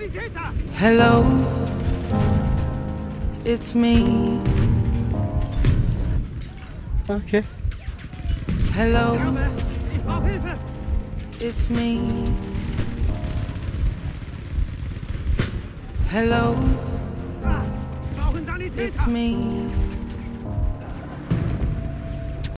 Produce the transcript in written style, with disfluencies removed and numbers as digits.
Sanitäter! Hello, it's me. Okay. Hello, Ich brauche Hilfe! it's me. Hello, Wir brauchen it's Sanitäter! me.